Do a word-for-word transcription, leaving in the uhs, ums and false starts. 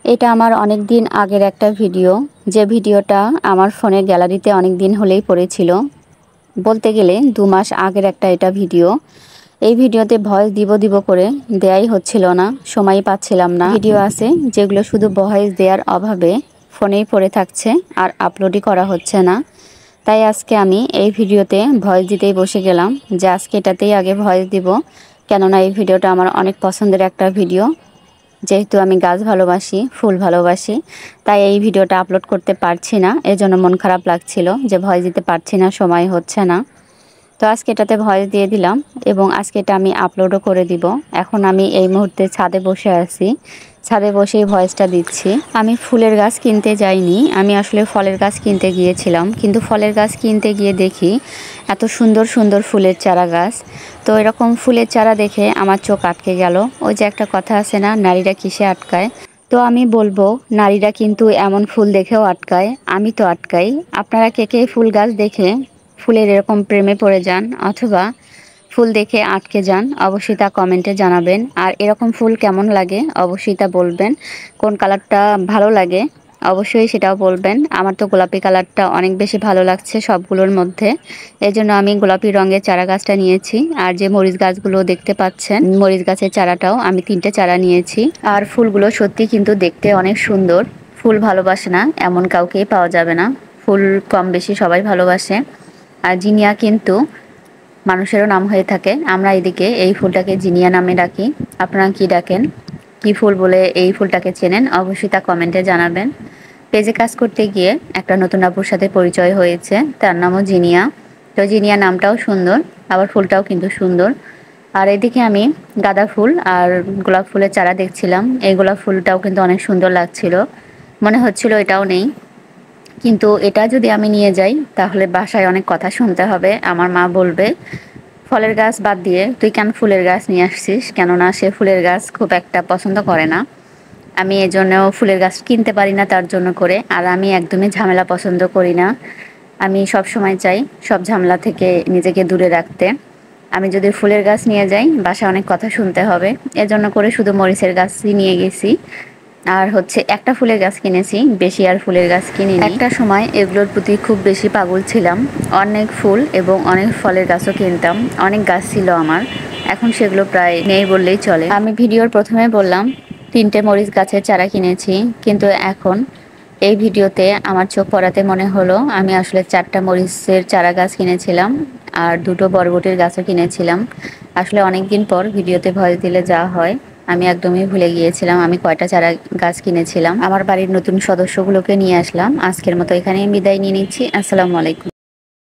এটা আমার অনেক দিন আগের একটা ভিডিও, যে ভিডিওটা আমার ফোনের গ্যালারিতে অনেক দিন হলেই পড়েছিল। বলতে গেলে দু মাস আগের একটা এটা ভিডিও। এই ভিডিওতে ভয়েস দিব দিব করে দেয়াই হচ্ছিল না, সময় পাচ্ছিলাম না। ভিডিও আছে যেগুলো শুধু ভয়েস দেওয়ার অভাবে ফোনেই পড়ে থাকছে আর আপলোডই করা হচ্ছে না। তাই আজকে আমি এই ভিডিওতে ভয়েস দিতেই বসে গেলাম, যে আজকে এটাতেই আগে ভয়েস দিব। কেননা এই ভিডিওটা আমার অনেক পছন্দের একটা ভিডিও। যেহেতু আমি গাছ ভালোবাসি, ফুল ভালোবাসি, তাই এই ভিডিওটা আপলোড করতে পারছি না। এজন্য মন খারাপ লাগছিল যে ভয়েস দিতে পারছি না, সময় হচ্ছে না। তো আজকে এটাতে ভয়েস দিয়ে দিলাম এবং আজকে এটা আমি আপলোডও করে দিব। এখন আমি এই মুহূর্তে ছাদে বসে আছি, ছাদে বসেই ভয়েসটা দিচ্ছি। আমি ফুলের গাছ কিনতে যাইনি, আমি আসলে ফলের গাছ কিনতে গিয়েছিলাম। কিন্তু ফলের গাছ কিনতে গিয়ে দেখি এত সুন্দর সুন্দর ফুলের চারা গাছ। তো এরকম ফুলের চারা দেখে আমার চোখ আটকে গেল। ওই যে একটা কথা আছে না, নারীরা কিসে আটকায়। তো আমি বলবো, নারীরা কিন্তু এমন ফুল দেখেও আটকায়, আমি তো আটকাই। আপনারা কে কে ফুল গাছ দেখে ফুলের এরকম প্রেমে পড়ে যান অথবা ফুল দেখে আটকে যান, অবশ্যই তা কমেন্টে জানাবেন। আর এরকম ফুল কেমন লাগে অবশ্যই তা বলবেন। কোন কালারটা ভালো লাগে অবশ্যই সেটাও বলবেন। আমার তো গোলাপি কালারটা অনেক বেশি ভালো লাগছে সবগুলোর মধ্যে, এই জন্য আমি গোলাপি রঙের চারা গাছটা নিয়েছি। আর যে মরিচ গাছগুলো দেখতে পাচ্ছেন, মরিচ গাছের চারাটাও আমি তিনটে চারা নিয়েছি। আর ফুলগুলো সত্যি কিন্তু দেখতে অনেক সুন্দর। ফুল ভালোবাসে না এমন কাউকেই পাওয়া যাবে না, ফুল কম বেশি সবাই ভালোবাসে। আর জিনিয়া কিন্তু মানুষেরও নাম হয়ে থাকে। আমরা এদিকে এই ফুলটাকে জিনিয়া নামে ডাকি। আপনারা কি ডাকেন, কি ফুল বলে এই ফুলটাকে চেনেন অবশ্যই তা কমেন্টে জানাবেন। পেজে কাজ করতে গিয়ে একটা নতুন আপুর সাথে পরিচয় হয়েছে, তার নামও জিনিয়া। তো জিনিয়া নামটাও সুন্দর, আবার ফুলটাও কিন্তু সুন্দর। আর এদিকে আমি গাঁদা ফুল আর গোলাপ ফুলের চারা দেখছিলাম। এই গোলাপ ফুলটাও কিন্তু অনেক সুন্দর লাগছিল, মনে হচ্ছিল এটাও নেই। কিন্তু এটা যদি আমি নিয়ে যাই তাহলে বাসায় অনেক কথা শুনতে হবে। আমার মা বলবে, ফলের গাছ বাদ দিয়ে তুই কেন ফুলের গাছ নিয়ে আসছিস, কেননা সে ফুলের গাছ খুব একটা পছন্দ করে না। আমি এজন্য ফুলের গাছ কিনতে পারি না তার জন্য করে। আর আমি একদমই ঝামেলা পছন্দ করি না, আমি সব সময় চাই সব ঝামেলা থেকে নিজেকে দূরে রাখতে। আমি যদি ফুলের গাছ নিয়ে যাই বাসায় অনেক কথা শুনতে হবে, এজন্য করে শুধু মরিচের গাছই নিয়ে গেছি। আর হচ্ছে একটা ফুলের গাছ কিনেছি, বেশি আর ফুলের গাছ কিনিনি। একটা সময় এগুলোর প্রতি খুব বেশি পাগল ছিলাম, অনেক ফুল এবং অনেক ফলের গাছও কিনতাম, অনেক গাছ ছিল আমার। এখন সেগুলো প্রায় নেই বললেই চলে। আমি ভিডিওর প্রথমে বললাম তিনটে মরিচ গাছের চারা কিনেছি, কিন্তু এখন এই ভিডিওতে আমার চোখ পড়াতে মনে হলো আমি আসলে চারটা মরিচের চারা গাছ কিনেছিলাম আর দুটো বরবটির গাছও কিনেছিলাম। আসলে অনেক দিন পর ভিডিওতে ভয়েস দিলে যা হয়, আমি একদমই ভুলে গিয়েছিলাম আমি কয়টা চারা গাছ কিনেছিলাম। আমার বাড়ির নতুন সদস্যগুলোকে নিয়ে আসলাম। আজকের মতো এখানেই বিদায় নিয়ে নিচ্ছি। আসসালামু আলাইকুম।